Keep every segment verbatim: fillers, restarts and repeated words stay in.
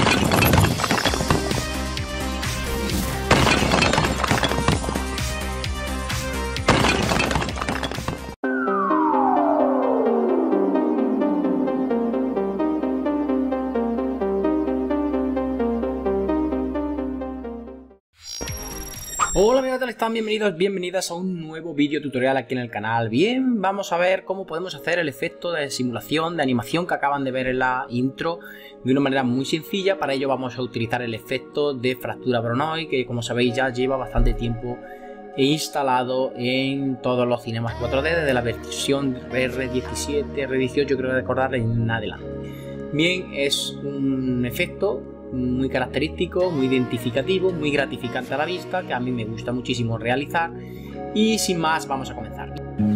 Hola amigos, ¿cómo están? Bienvenidos, bienvenidas a un nuevo vídeo tutorial aquí en el canal. Bien, vamos a ver cómo podemos hacer el efecto de simulación, de animación que acaban de ver en la intro de una manera muy sencilla. Para ello vamos a utilizar el efecto de fractura Voronoi, que como sabéis ya lleva bastante tiempo instalado en todos los cinemas cuatro D desde la versión R diecisiete, R dieciocho creo recordar en adelante. Bien, es un efecto muy característico, muy identificativo, muy gratificante a la vista, que a mí me gusta muchísimo realizar. Y sin más, vamos a comenzar.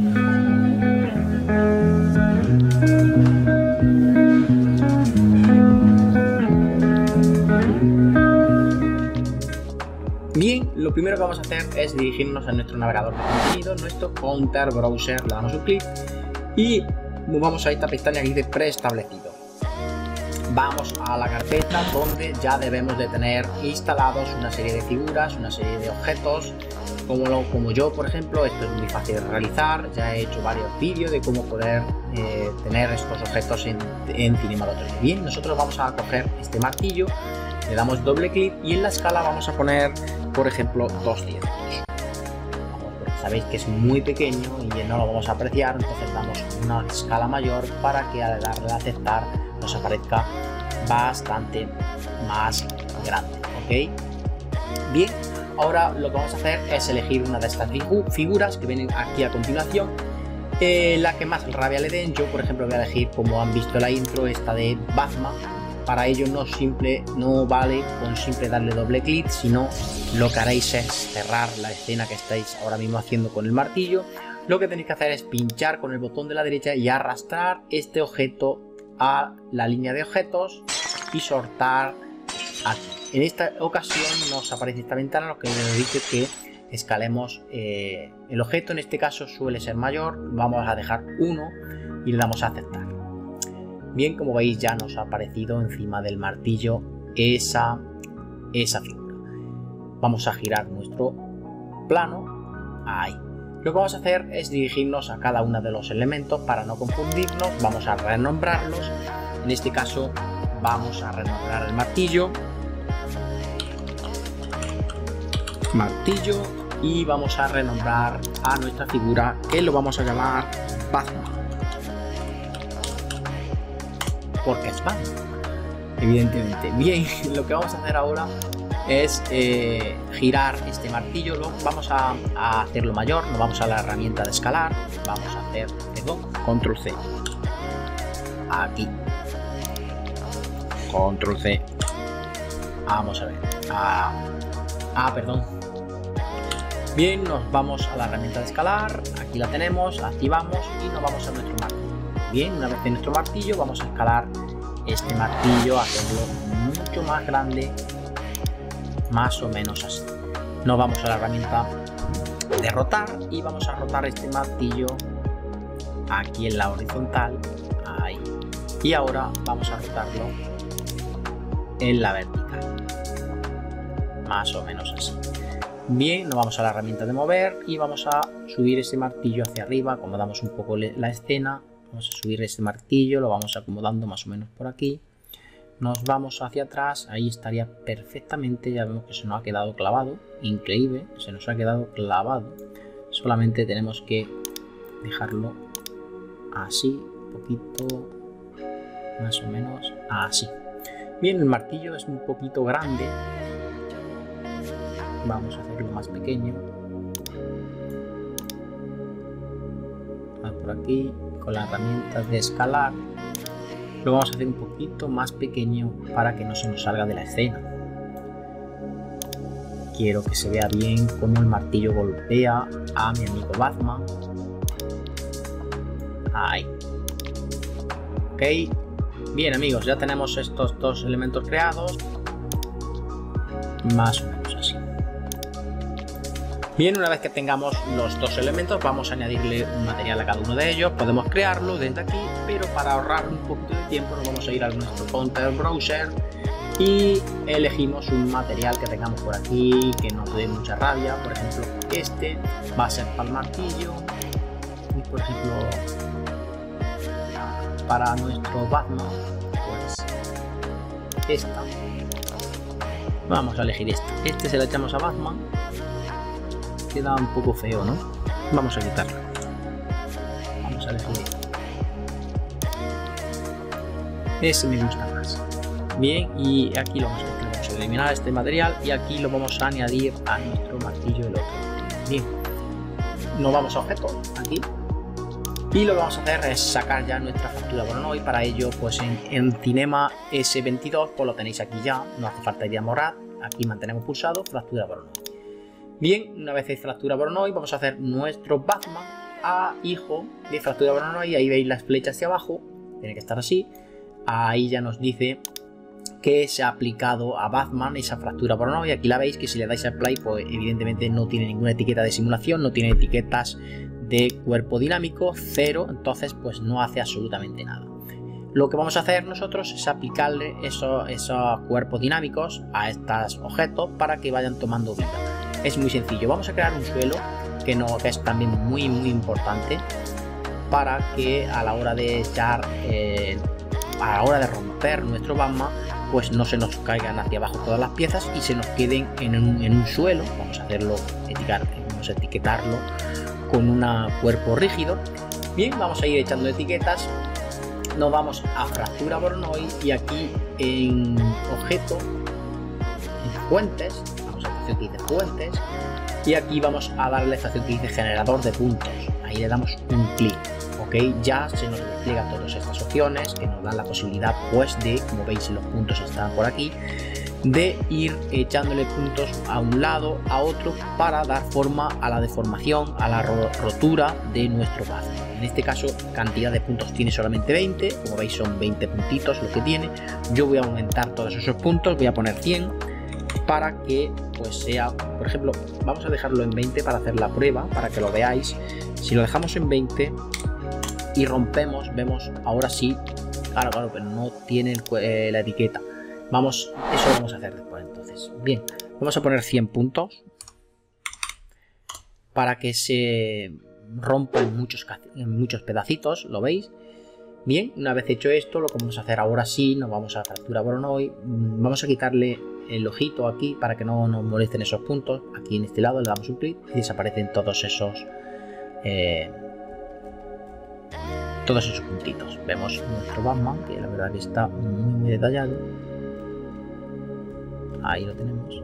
Bien, lo primero que vamos a hacer es dirigirnos a nuestro navegador de contenido, nuestro Counter Browser, le damos un clic y nos vamos a esta pestaña que dice preestablecido. Vamos a la carpeta donde ya debemos de tener instalados una serie de figuras, una serie de objetos, como, lo, como yo por ejemplo. Esto es muy fácil de realizar, ya he hecho varios vídeos de cómo poder eh, tener estos objetos en, en Cinema cuatro D. Bien, nosotros vamos a coger este martillo, le damos doble clic y en la escala vamos a poner por ejemplo doscientos. Porque sabéis que es muy pequeño y no lo vamos a apreciar, entonces damos una escala mayor para que al darle a aceptar nos aparezca bastante más grande, ¿ok? Bien, ahora lo que vamos a hacer es elegir una de estas figuras que vienen aquí a continuación, eh, la que más rabia le den. Yo por ejemplo voy a elegir, como han visto en la intro, esta de Batman. Para ello no, simple, no vale con simple darle doble clic, sino lo que haréis es cerrar la escena que estáis ahora mismo haciendo con el martillo. Lo que tenéis que hacer es pinchar con el botón de la derecha y arrastrar este objeto a la línea de objetos y soltar aquí. En esta ocasión nos aparece esta ventana lo que nos dice que escalemos eh, el objeto. En este caso suele ser mayor, vamos a dejar uno y le damos a aceptar. Bien, como veis ya nos ha aparecido encima del martillo esa, esa figura. Vamos a girar nuestro plano ahí. Lo que vamos a hacer es dirigirnos a cada uno de los elementos para no confundirnos. Vamos a renombrarlos. En este caso vamos a renombrar el martillo. Martillo. Y vamos a renombrar a nuestra figura, que lo vamos a llamar Batman. Porque es Batman, evidentemente. Bien, lo que vamos a hacer ahora es eh, girar este martillo. Luego vamos a, a hacerlo mayor, nos vamos a la herramienta de escalar, vamos a hacer esto, control C, aquí, control C, vamos a ver, ah, ah, perdón. Bien, nos vamos a la herramienta de escalar, aquí la tenemos, activamos y nos vamos a nuestro martillo. Bien, una vez en nuestro martillo vamos a escalar este martillo, hacerlo mucho más grande, más o menos así. Nos vamos a la herramienta de rotar y vamos a rotar este martillo aquí en la horizontal, ahí. Y ahora vamos a rotarlo en la vertical, más o menos así. Bien, nos vamos a la herramienta de mover y vamos a subir ese martillo hacia arriba, acomodamos un poco la escena. Vamos a subir este martillo, lo vamos acomodando más o menos por aquí. Nos vamos hacia atrás, ahí estaría perfectamente. Ya vemos que se nos ha quedado clavado, increíble, se nos ha quedado clavado. Solamente tenemos que dejarlo así, un poquito, más o menos así. Bien, el martillo es un poquito grande, vamos a hacerlo más pequeño. Por aquí, con la herramienta de escalar, lo vamos a hacer un poquito más pequeño para que no se nos salga de la escena. Quiero que se vea bien cómo el martillo golpea a mi amigo Batman. Ahí. Ok. Bien amigos, ya tenemos estos dos elementos creados. Más o menos así. Bien, una vez que tengamos los dos elementos, vamos a añadirle un material a cada uno de ellos. Podemos crearlo desde aquí, pero para ahorrar un poquito de tiempo nos vamos a ir a nuestro Counter Browser y elegimos un material que tengamos por aquí que nos dé mucha rabia. Por ejemplo, este va a ser para el martillo y por ejemplo para nuestro Batman pues esta, vamos a elegir esta. Este se lo echamos a Batman, queda un poco feo, ¿no? Vamos a quitarlo, vamos a elegir este. Ese me gusta más. Bien, y aquí lo vamos, a, vamos a eliminar este material y aquí lo vamos a añadir a nuestro martillo del otro. Bien, nos vamos a objetos aquí y lo que vamos a hacer es sacar ya nuestra factura Voronoi. Para ello, pues en, en Cinema ese veintidós, pues lo tenéis aquí ya, no hace falta ir a borrar, aquí mantenemos pulsado factura Voronoi. Bien, una vez hay factura Voronoi, vamos a hacer nuestro Batman a hijo de factura Voronoi. Ahí veis las flechas hacia abajo, tiene que estar así. Ahí ya nos dice que se ha aplicado a Batman esa fractura Voronoi. Aquí la veis que si le dais al play, pues evidentemente no tiene ninguna etiqueta de simulación, no tiene etiquetas de cuerpo dinámico, cero, entonces pues no hace absolutamente nada. Lo que vamos a hacer nosotros es aplicarle esos, esos cuerpos dinámicos a estos objetos para que vayan tomando vida. Es muy sencillo, vamos a crear un suelo que, no, que es también muy muy importante para que a la hora de echar eh, a la hora de romper nuestro Batman, pues no se nos caigan hacia abajo todas las piezas y se nos queden en un, en un suelo. Vamos a hacerlo, etiquetar, vamos a etiquetarlo con un cuerpo rígido. Bien, vamos a ir echando etiquetas. Nos vamos a fractura Voronoi y aquí en objeto, en fuentes, vamos a la estación que dice fuentes y aquí vamos a darle la estación que dice generador de puntos. Ahí le damos un clic. Okay, ya se nos despliega todas estas opciones que nos dan la posibilidad pues de, como veis los puntos están por aquí, de ir echándole puntos a un lado, a otro, para dar forma a la deformación, a la rotura de nuestro Batman. En este caso, cantidad de puntos tiene solamente veinte, como veis son veinte puntitos lo que tiene. Yo voy a aumentar todos esos puntos, voy a poner cien para que pues sea, por ejemplo, vamos a dejarlo en veinte para hacer la prueba, para que lo veáis. Si lo dejamos en veinte y rompemos, vemos ahora sí, claro, claro, pero no tiene el, eh, la etiqueta. Vamos, eso lo vamos a hacer después entonces. Bien, vamos a poner cien puntos para que se rompa en muchos, en muchos pedacitos, ¿lo veis? Bien, una vez hecho esto, lo que vamos a hacer ahora sí, nos vamos a fractura Voronoi, vamos a quitarle el ojito aquí para que no nos molesten esos puntos. Aquí en este lado le damos un clic y desaparecen todos esos eh, todos esos puntitos. Vemos nuestro Batman, que la verdad que está muy muy detallado. Ahí lo tenemos.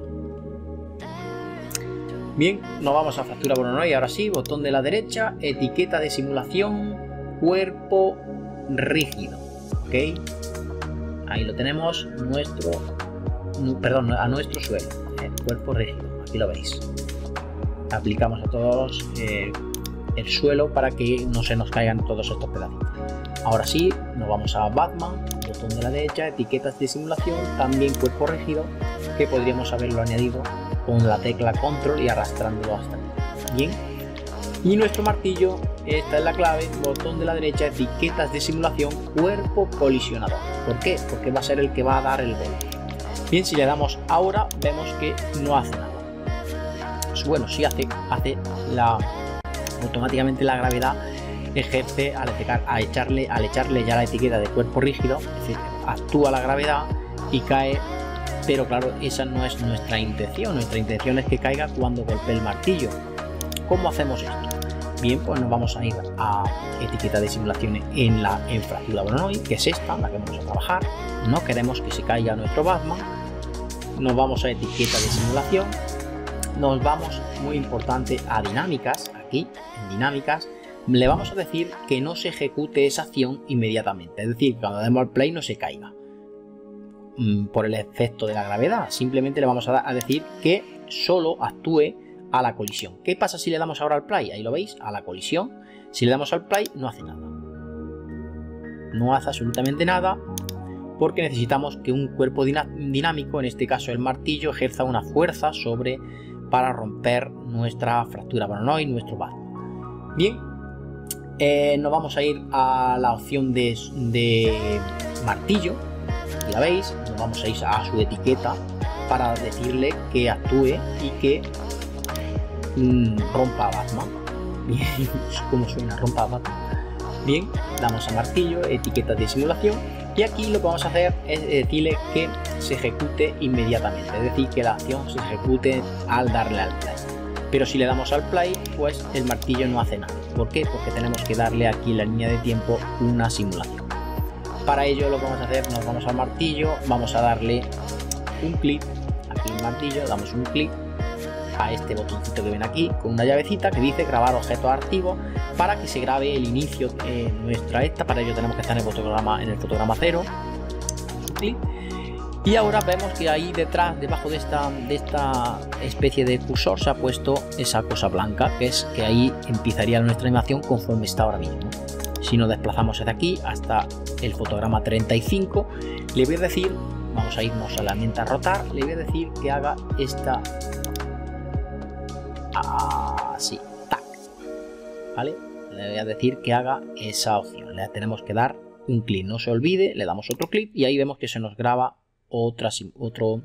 Bien, nos vamos a fractura Voronoi. Ahora sí, botón de la derecha, etiqueta de simulación, cuerpo rígido. Ok, ahí lo tenemos, nuestro, perdón, a nuestro suelo, eh, cuerpo rígido. Aquí lo veis. Aplicamos a todos eh, el suelo para que no se nos caigan todos estos pedacitos. Ahora sí, nos vamos a Batman, botón de la derecha, etiquetas de simulación, también cuerpo rígido, que podríamos haberlo añadido con la tecla control y arrastrándolo hasta aquí. Bien, y nuestro martillo, esta es la clave, botón de la derecha, etiquetas de simulación, cuerpo colisionador. ¿Por qué? Porque va a ser el que va a dar el golpe. Bien, si le damos ahora, vemos que no hace nada. Bueno, sí hace, hace la automáticamente la gravedad ejerce al, a echarle, al echarle ya la etiqueta de cuerpo rígido, es decir, actúa la gravedad y cae, pero claro, esa no es nuestra intención. Nuestra intención es que caiga cuando golpee el martillo. ¿Cómo hacemos esto? Bien, pues nos vamos a ir a etiqueta de simulación en la en fractura Voronoi, que es esta, la que vamos a trabajar. No queremos que se caiga nuestro Batman. Nos vamos a etiqueta de simulación. Nos vamos, muy importante, a dinámicas. Aquí, en dinámicas, le vamos a decir que no se ejecute esa acción inmediatamente. Es decir, cuando demos al play no se caiga por el efecto de la gravedad. Simplemente le vamos a, a decir que solo actúe a la colisión. ¿Qué pasa si le damos ahora al play? Ahí lo veis, a la colisión. Si le damos al play no hace nada. No hace absolutamente nada porque necesitamos que un cuerpo dinámico, en este caso el martillo, ejerza una fuerza sobre para romper nuestra fractura Voronoi, nuestro Batman. Bien, eh, nos vamos a ir a la opción de, de martillo. aquí la veis, nos vamos a ir a su etiqueta para decirle que actúe y que mmm, rompa a Batman. Bien, ¿cómo suena? Rompa a Batman. Bien, damos a martillo, etiquetas de simulación, y aquí lo que vamos a hacer es decirle que se ejecute inmediatamente, es decir, que la acción se ejecute al darle al play. Pero si le damos al play, pues el martillo no hace nada. ¿Por qué? Porque tenemos que darle aquí en la línea de tiempo una simulación. Para ello lo que vamos a hacer, nos vamos al martillo, vamos a darle un clic, aquí el martillo, damos un clic a este botoncito que ven aquí con una llavecita que dice grabar objetos activos para que se grabe el inicio de nuestra esta. Para ello tenemos que estar en el fotograma, en el fotograma cero, damos un clic. Y ahora vemos que ahí detrás, debajo de esta, de esta especie de cursor, se ha puesto esa cosa blanca, que es que ahí empezaría nuestra animación conforme está ahora mismo. Si nos desplazamos desde aquí hasta el fotograma treinta y cinco, le voy a decir, vamos a irnos a la herramienta rotar, le voy a decir que haga esta, así, tac, ¿vale? Le voy a decir que haga esa opción, le tenemos que dar un clic, no se olvide, le damos otro clic y ahí vemos que se nos graba Otra, otro,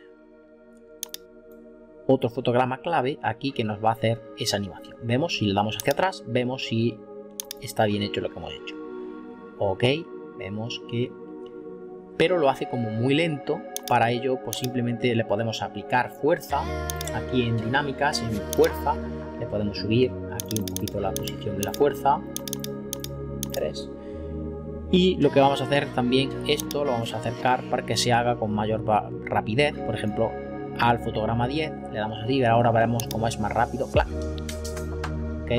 otro fotograma clave aquí que nos va a hacer esa animación. Vemos si le damos hacia atrás, vemos si está bien hecho lo que hemos hecho. Ok, vemos que... pero lo hace como muy lento. Para ello pues simplemente le podemos aplicar fuerza. Aquí en dinámicas, en fuerza, le podemos subir aquí un poquito la posición de la fuerza. tres. Y lo que vamos a hacer también, esto lo vamos a acercar para que se haga con mayor rapidez. Por ejemplo, al fotograma diez le damos así y ahora veremos cómo es más rápido. ¡Clac! Ok.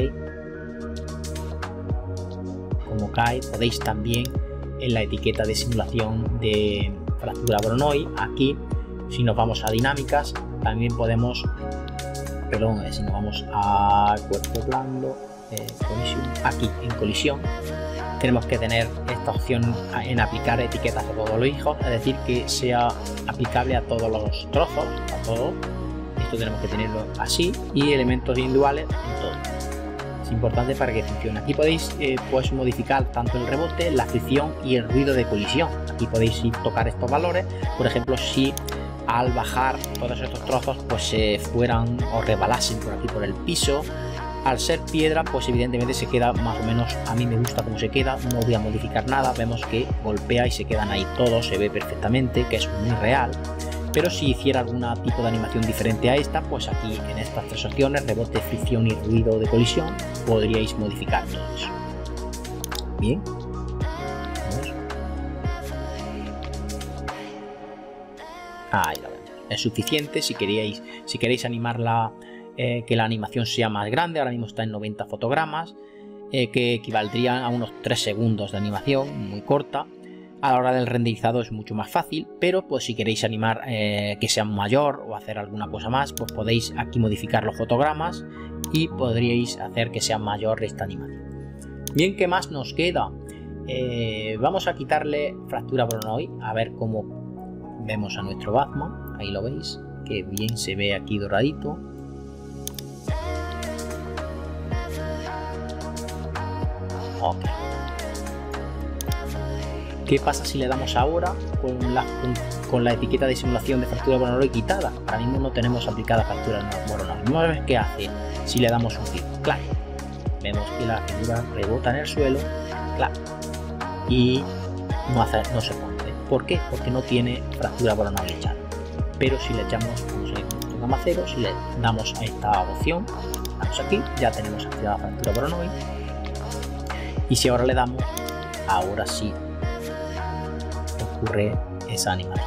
Como cae, podéis también en la etiqueta de simulación de fractura Voronoi, aquí, si nos vamos a dinámicas, también podemos, perdón, si nos vamos a cuerpo blando, eh, colisión, aquí en colisión, tenemos que tener esta opción en aplicar etiquetas a todos los hijos, es decir, que sea aplicable a todos los trozos, a todos. Esto tenemos que tenerlo así y elementos individuales en todo. Es importante para que funcione. Aquí podéis eh, pues modificar tanto el rebote, la fricción y el ruido de colisión. Aquí podéis ir tocar estos valores. Por ejemplo, si al bajar todos estos trozos pues se fueran o rebalasen por aquí por el piso. Al ser piedra, pues evidentemente se queda más o menos, a mí me gusta cómo se queda, no voy a modificar nada, vemos que golpea y se quedan ahí todos, se ve perfectamente, que es muy real. Pero si hiciera algún tipo de animación diferente a esta, pues aquí en estas tres opciones, rebote, fricción y ruido de colisión, podríais modificar todo eso. Bien. Vamos. Ahí lo vemos. Es suficiente si queréis, si queréis animarla. Eh, que la animación sea más grande, ahora mismo está en noventa fotogramas, eh, que equivaldrían a unos tres segundos de animación, muy corta. A la hora del renderizado es mucho más fácil, pero pues si queréis animar eh, que sea mayor o hacer alguna cosa más, pues podéis aquí modificar los fotogramas y podríais hacer que sea mayor esta animación. Bien, ¿qué más nos queda? Eh, vamos a quitarle fractura Voronoi, a ver cómo vemos a nuestro Batman, ahí lo veis, que bien se ve aquí doradito. Okay. ¿Qué pasa si le damos ahora con la, con, con la etiqueta de simulación de fractura Voronoi quitada? Ahora mismo no tenemos aplicada fractura Voronoi. Vamos a ver qué hace si le damos un clic. Clac. Vemos que la figura rebota en el suelo. Clac. Y no, hace, no se rompe. ¿Por qué? Porque no tiene fractura Voronoi echada. Pero si le echamos, vamos a ir con fotograma cero, si le damos a esta opción, damos aquí, ya tenemos activada fractura Voronoi. Y si ahora le damos, ahora sí ocurre esa animación.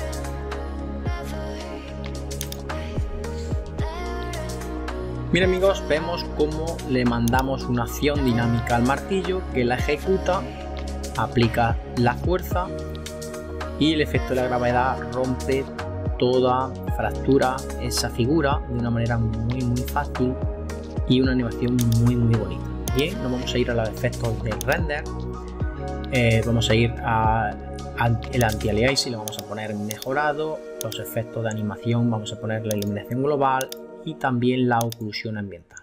Bien amigos, vemos cómo le mandamos una acción dinámica al martillo que la ejecuta, aplica la fuerza y el efecto de la gravedad rompe toda fractura esa figura de una manera muy muy fácil y una animación muy muy bonita. Bien, nos vamos a ir a los efectos del render, eh, vamos a ir a, a el anti-aliasing, lo vamos a poner mejorado, los efectos de animación, vamos a poner la iluminación global y también la oclusión ambiental.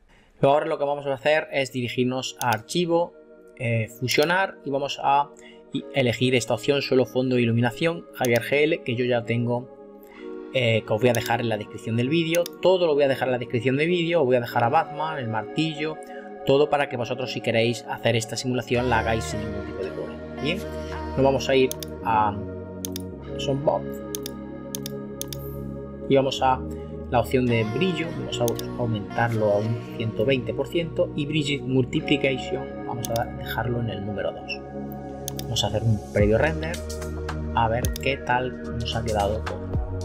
Luego ahora lo que vamos a hacer es dirigirnos a archivo, eh, fusionar y vamos a y elegir esta opción, solo fondo e iluminación, Javier G L, que yo ya tengo, eh, que os voy a dejar en la descripción del vídeo. Todo lo voy a dejar en la descripción del vídeo, os voy a dejar a Batman, el martillo, todo para que vosotros, si queréis hacer esta simulación, la hagáis sin ningún tipo de problema. Bien, nos vamos a ir a Soundbox y vamos a la opción de brillo, vamos a aumentarlo a un ciento veinte por ciento y Bridge Multiplication vamos a dejarlo en el número dos. Vamos a hacer un previo render a ver qué tal nos ha quedado todo.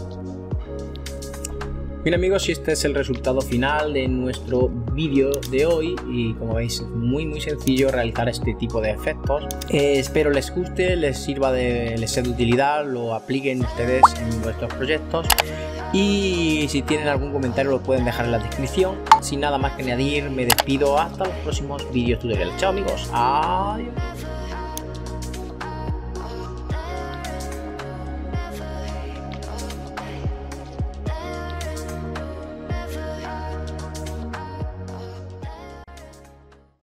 Bien amigos, y este es el resultado final de nuestro vídeo de hoy, y como veis es muy muy sencillo realizar este tipo de efectos. Eh, espero les guste, les sirva de, les sea de utilidad, lo apliquen ustedes en vuestros proyectos, y si tienen algún comentario lo pueden dejar en la descripción. Sin nada más que añadir, me despido hasta los próximos vídeos tutoriales. Chao amigos, adiós.